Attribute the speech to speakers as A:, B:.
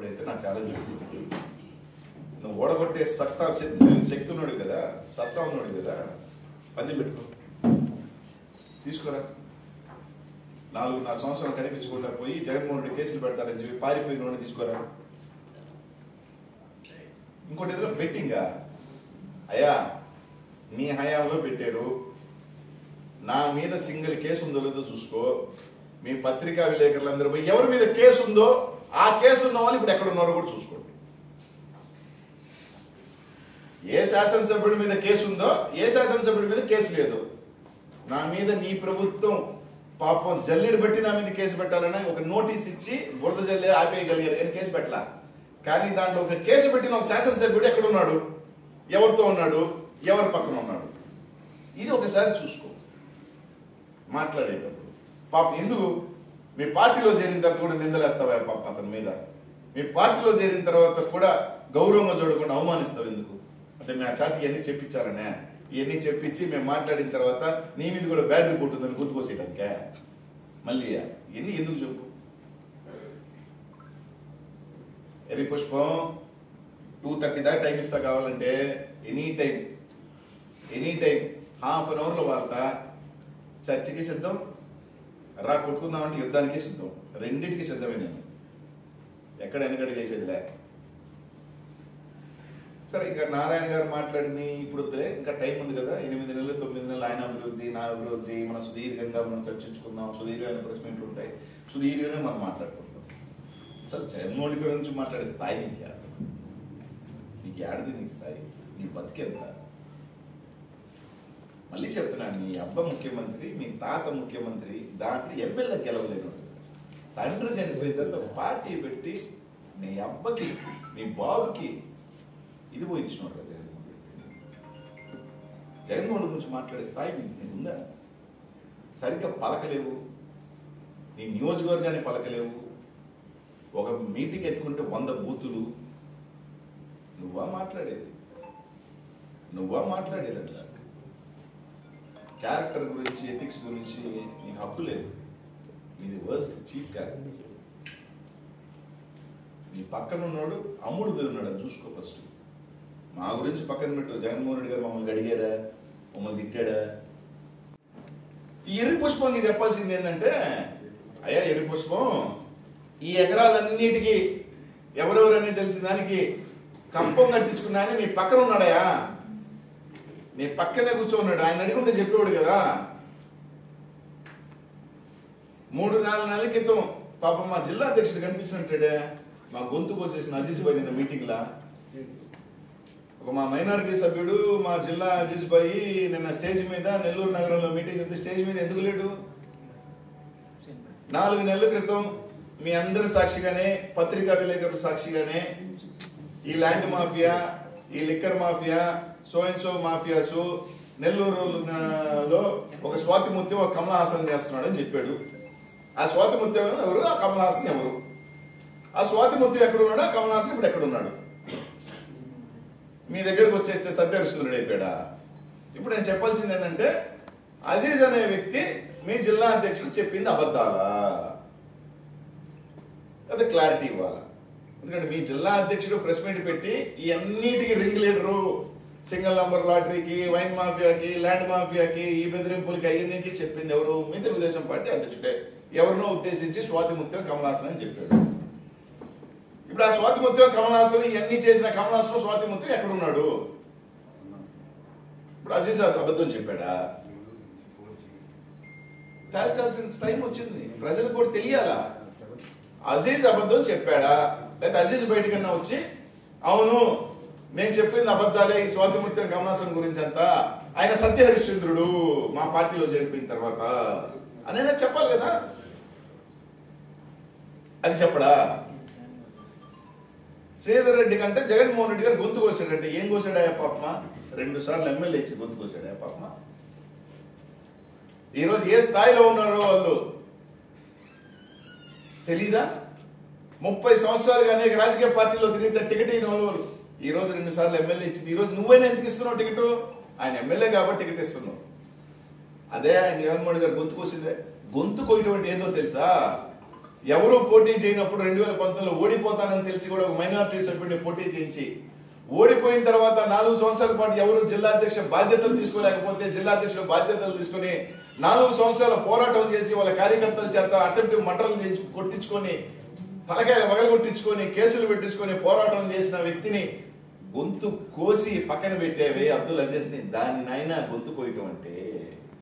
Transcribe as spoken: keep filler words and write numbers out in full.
A: ఇప్పుడైతే నా ఛాలెంజ్ నువ్వు ఓడగొట్టే సత్తా శక్తి శక్తి ఉన్నాడు కదా, సత్తా ఉన్నాడు కదా, పంది పెట్టుకో, తీసుకురా. నాలుగున్నర సంవత్సరాలు కనిపించకుండా పోయి జగన్మోహన్ రెడ్డి కేసులు పెడతారని చెప్పి పారిపోయిన వాడిని తీసుకురా. ఇంకోటి ఎదురు బెట్టింగా, అయ్యా నీ హయాంలో పెట్టారు, నా మీద సింగిల్ కేసు ఉందో లేదో చూసుకో. మీ పత్రికా విలేకరులందరూ పోయి ఎవరి మీద కేసు ఉందో ఆ కేసు ఉన్న వాళ్ళు ఇప్పుడు ఎక్కడ ఉన్నారో కూడా చూసుకోండి. ఏ శాసనసభ్యుడి మీద కేసు ఉందో ఏ శాసనసభ్యుడి మీద కేసు లేదు. నా మీద నీ ప్రభుత్వం పాపం జల్లెడు బట్టి నా మీద కేసు పెట్టాలని ఒక నోటీస్ ఇచ్చి బురద జల్లే ఆపేయగలిగారు, నేను కేసు పెట్టలా. కానీ దాంట్లో ఒక కేసు పెట్టిన ఒక శాసనసభ్యుడు ఎక్కడ ఉన్నాడు, ఎవరితో ఉన్నాడు, ఎవరి పక్కన ఉన్నాడు, ఇది ఒకసారి చూసుకో మాట్లాడేటప్పుడు. పాపం ఎందుకు మీ పార్టీలో చేరిన తర్వాత కూడా నిందలేస్తావా పాపం అతని మీద? మీ పార్టీలో చేరిన తర్వాత కూడా గౌరవంగా చూడకుండా అవమానిస్తావు ఎందుకు? అంటే మా చాతికి ఇవన్నీ చెప్పించాలనే, ఇవన్నీ చెప్పించి మేము మాట్లాడిన తర్వాత నీ మీద కూడా బ్యాడ్ రిపోర్ట్ ఉందని గుర్తుకోసేయడానికే మళ్ళీ ఇవన్నీ ఎందుకు చెప్పు? ఎరి పుష్పం టూ థర్టీ దాకా టైం ఇస్తా కావాలంటే any time any time half an అవర్లో వాళ్తా. చర్చకి సిద్ధం, రా కొట్టుకుందామంటే యుద్ధానికి సిద్ధం, రెండింటికి సిద్ధమే. నేను ఎక్కడ వెనకడి చేసేదిలే. సరే, ఇంకా నారాయణ గారు మాట్లాడింది ఇప్పుడు వద్దులే, ఇంకా టైం ఉంది కదా, ఎనిమిది నెలలు తొమ్మిది నెలలు ఆయన అభివృద్ధి నా అభివృద్ధి మనం సుదీర్ఘంగా మనం చర్చించుకుందాం, సుదీర్ఘమైన ప్రెస్ మీట్లు ఉంటాయి, సుదీర్ఘంగా మనం మాట్లాడుకుంటాం. అసలు జగన్మోహన్ రెడ్డి గురించి మాట్లాడే స్థాయి నీకు ఆడ నీకు ఆడది నీకు స్థాయి, నీ బతికెంత? మళ్ళీ చెప్తున్నాను, నీ అబ్బ ముఖ్యమంత్రి, మీ తాత ముఖ్యమంత్రి, దాంట్లో ఎమ్మెల్యే గెలవలేను. తండ్రి చనిపోయిన తర్వాత పార్టీ పెట్టి నీ అబ్బకి నీ బాబుకి ఇది పోయించినాడు కదా జగన్మోహన్ రెడ్డి. జగన్మోహన్ గురించి మాట్లాడే స్థాయి నీకు ఉందా? సరిగ్గా పలకలేవు, నీ నియోజకవర్గాన్ని పలకలేవు, ఒక మీటింగ్ ఎత్తుకుంటే వంద బూతులు. నువ్వా మాట్లాడేది? నువ్వా మాట్లాడేది అట్లా? క్యారెక్టర్ గురించి, ఎథిక్స్ గురించి నీకు హక్కు లేదు. ఇది వర్స్ట్ చీఫ్ క్యారెక్టర్. నీ పక్కన ఉన్నాడు అమ్ముడు పోయి ఉన్నాడు, అది చూసుకో ఫస్ట్. మా గురించి పక్కన పెట్టు. జగన్మోహన్ రెడ్డి గారు మమ్మల్ని అడిగారా, మమ్మల్ని తిట్టాడా? ఈ ఎర్రి పుష్పం చెప్పాల్సింది ఏంటంటే, అయ్యా ఎర్రి పుష్పం, ఈ ఎకరాలన్నిటికీ ఎవరెవరని తెలిసిన దానికి కంపం కట్టించుకున్నా నీ పక్కన ఉన్నాడయా, నీ పక్కనే కూర్చోన్నాడు. ఆయన అడిగుంటే చెప్పేవాడు కదా. మూడు నాలుగు నెలల క్రితం పాపం మా జిల్లా అధ్యక్షుడు కనిపించినట్టే, మా గొంతు కోసేసిన అజీజ్ భాయ్ నిన్న మీటింగ్లా. ఒక మా మైనారిటీ సభ్యుడు మా జిల్లా అజీజ్ భాయ్ నిన్న స్టేజ్ మీద నెల్లూరు నగరంలో మీటింగ్ ఉంది. స్టేజ్ మీద ఎందుకు లేడు? నాలుగు నెలల క్రితం మీ అందరి సాక్షిగానే, పత్రికా విలేకరుల సాక్షిగానే ఈ ల్యాండ్ మాఫియా, ఈ liquor mafia, so and so mafias నెల్లూరులో ఒక స్వాతి ముత్యం ఒక కమల్ హాసన్ చేస్తున్నాడు అని చెప్పాడు. ఆ స్వాతి ముత్యం ఎవరు? ఆ కమల్ హాసన్ ఎవరు? ఆ స్వాతి ముత్యం ఎక్కడున్నాడు? ఆ కమల్ హాసన్ ఇప్పుడు ఎక్కడున్నాడు? మీ దగ్గరకు వచ్చేస్తే సత్యహరిశ్చంద్రుడు అయిపోయాడా? ఇప్పుడు నేను చెప్పాల్సింది ఏంటంటే, అజీజ్ అనే వ్యక్తి మీ జిల్లా అధ్యక్షుడు చెప్పింది అబద్ధాలా? అది క్లారిటీ ఇవ్వాలా. ఎందుకంటే మీ జిల్లా అధ్యక్షుడు ప్రెస్ మీట్ పెట్టి ఈ అన్నిటికీ రింగ్ లీడరు, సింగిల్ నంబర్ లాటరీకి, వైన్ మాఫియాకి, ల్యాండ్ మాఫియాకి, ఈ బెదిరింపులకి అన్నింటికి చెప్పింది ఎవరు? మీ తెలుగుదేశం పార్టీ అధ్యక్షుడే. ఎవరినో ఉద్దేశించి స్వాతి ముత్యం కమల్ హాసన్ అని చెప్పాడు. ఇప్పుడు ఆ స్వాతి ముత్యం కమల్ హాసన్ ఇవన్నీ చేసిన కమల్ హాసన్ స్వాతి ముత్యం ఎక్కడున్నాడు? ఇప్పుడు అజీజ్ అబద్ధం చెప్పాడా? తేల్చాల్సిన టైం వచ్చింది, ప్రజలకు కూడా తెలియాలా. అజీజ్ అబద్ధం చెప్పాడా, లేదా అజీజ్ బయటకన్నా వచ్చి అవును నేను చెప్పింది అబద్ధాలే, ఈ స్వాతి ముత్యం కమల్ హాసన్ గురించి అంతా, ఆయన సత్యహరిశ్చంద్రుడు మా పార్టీలో చేరిపోయిన తర్వాత అని చెప్పాలి కదా. అది చెప్పడా? శ్రీధర్ రెడ్డి కంటే జగన్మోహన్ రెడ్డి గారు గొంతు కోసాడంటే ఏం కోసాడా పాపమా? రెండు సార్లు ఎమ్మెల్యే ఇచ్చి గొంతు కోసాడా పాపమా? ఈరోజు ఏ స్థాయిలో ఉన్నారో వాళ్ళు తెలీదా? ముప్పై సంవత్సరాలుగా అనేక రాజకీయ పార్టీలో తిరిగితే టికెట్ అయిన వాళ్ళు ఈ రోజు రెండు సార్లు ఎమ్మెల్యే ఇచ్చింది. ఈ రోజు నువ్వైనా ఎందుకు ఇస్తున్నావు టికెట్? ఆయన ఎమ్మెల్యే కాబట్టి టికెట్ ఇస్తున్నావు. అదే ఆయన జగన్మోహన్ రెడ్డి గారు గొంతు కోసిందే. గొంతు కోయటం అంటే ఏందో తెలుసా? ఎవరూ పోటీ చేయనప్పుడు రెండు వేల పంతొమ్మిదిలో ఓడిపోతానని తెలిసి కూడా ఒక మైనారిటీ సభ్యుడిని పోటీ చేయించి ఓడిపోయిన తర్వాత నాలుగు సంవత్సరాల పాటు ఎవరు జిల్లా అధ్యక్ష బాధ్యతలు తీసుకోలేకపోతే జిల్లా అధ్యక్షుల బాధ్యతలు తీసుకుని నాలుగు సంవత్సరాల పోరాటం చేసి వాళ్ళ కార్యకర్తల చేత అటెంప్టివ్ మటర్లు చేయించు కొట్టించుకొని తలకాయ వగలగొట్టించుకొని కేసులు పెట్టించుకొని పోరాటం చేసిన వ్యక్తిని గొంతు కోసి పక్కన పెట్టేవే అబ్దుల్ అజీజ్ ని, దాని నాయన గొంతు కోయటం అంటే